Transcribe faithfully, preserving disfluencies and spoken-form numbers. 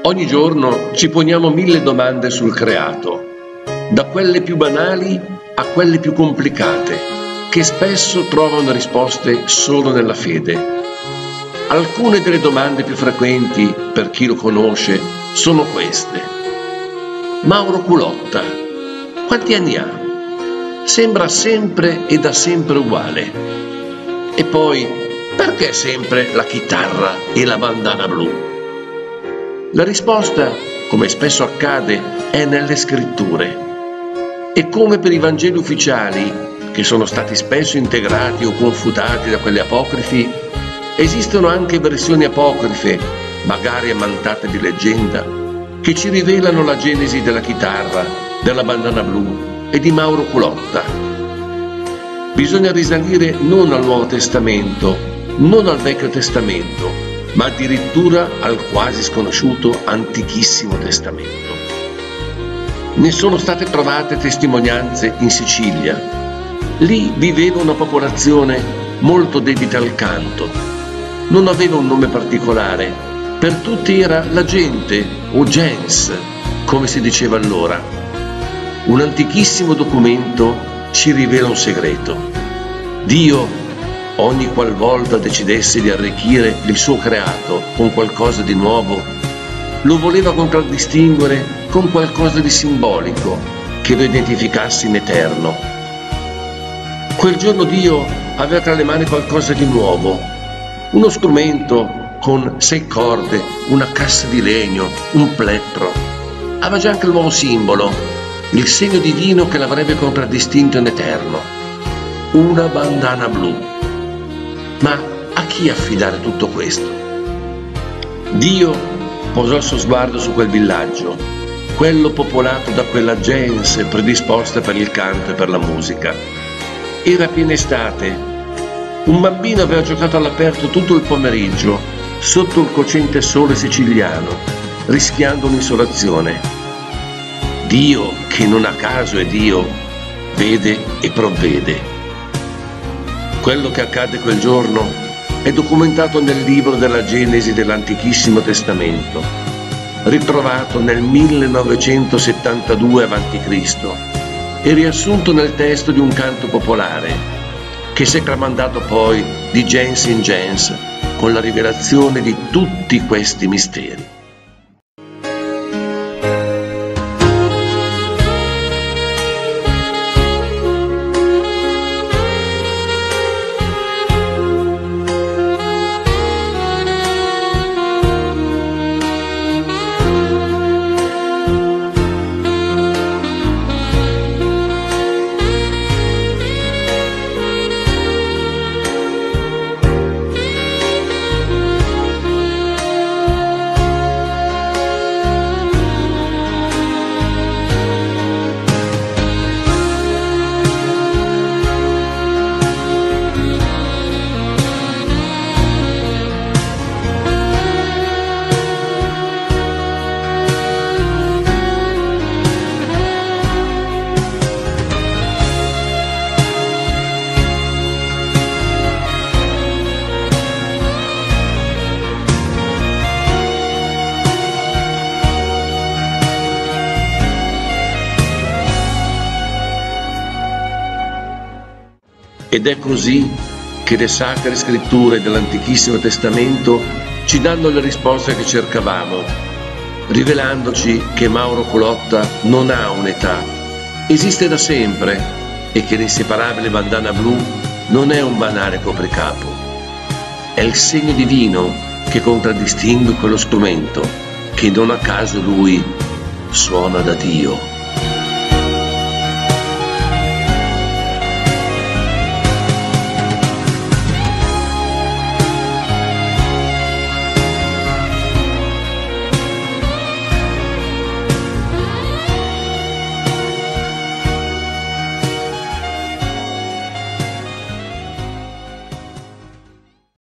Ogni giorno ci poniamo mille domande sul creato, da quelle più banali a quelle più complicate, che spesso trovano risposte solo nella fede. Alcune delle domande più frequenti, per chi lo conosce, sono queste. Mauro Culotta, quanti anni ha? Sembra sempre e da sempre uguale. E poi, perché sempre la chitarra e la bandana blu? La risposta, come spesso accade, è nelle scritture. E come per i Vangeli ufficiali, che sono stati spesso integrati o confutati da quelli apocrifi, esistono anche versioni apocrife, magari ammantate di leggenda, che ci rivelano la genesi della chitarra, della bandana blu e di Mauro Culotta. Bisogna risalire non al Nuovo Testamento, non al Vecchio Testamento, ma addirittura al quasi sconosciuto Antichissimo Testamento. Ne sono state trovate testimonianze in Sicilia. Lì viveva una popolazione molto dedita al canto. Non aveva un nome particolare, per tutti era la gente o gens, come si diceva allora. Un antichissimo documento ci rivela un segreto. Dio, ogni qualvolta decidesse di arricchire il suo creato con qualcosa di nuovo, lo voleva contraddistinguere con qualcosa di simbolico che lo identificasse in eterno. Quel giorno Dio aveva tra le mani qualcosa di nuovo, uno strumento con sei corde, una cassa di legno, un plettro. Aveva già anche il nuovo simbolo, il segno divino che l'avrebbe contraddistinto in eterno, una bandana blu. Ma a chi affidare tutto questo? Dio posò il suo sguardo su quel villaggio, quello popolato da quella gens predisposta per il canto e per la musica. Era piena estate. Un bambino aveva giocato all'aperto tutto il pomeriggio, sotto il cocente sole siciliano, rischiando un'insolazione. Dio, che non a caso è Dio, vede e provvede. Quello che accade quel giorno è documentato nel libro della Genesi dell'Antichissimo Testamento, ritrovato nel millenovecentosettantadue avanti Cristo e riassunto nel testo di un canto popolare che si è tramandato poi di gens in gens con la rivelazione di tutti questi misteri. Ed è così che le sacre scritture dell'Antichissimo Testamento ci danno le risposte che cercavamo, rivelandoci che Mauro Culotta non ha un'età, esiste da sempre e che l'inseparabile bandana blu non è un banale copricapo. È il segno divino che contraddistingue quello strumento che non a caso lui suona da Dio.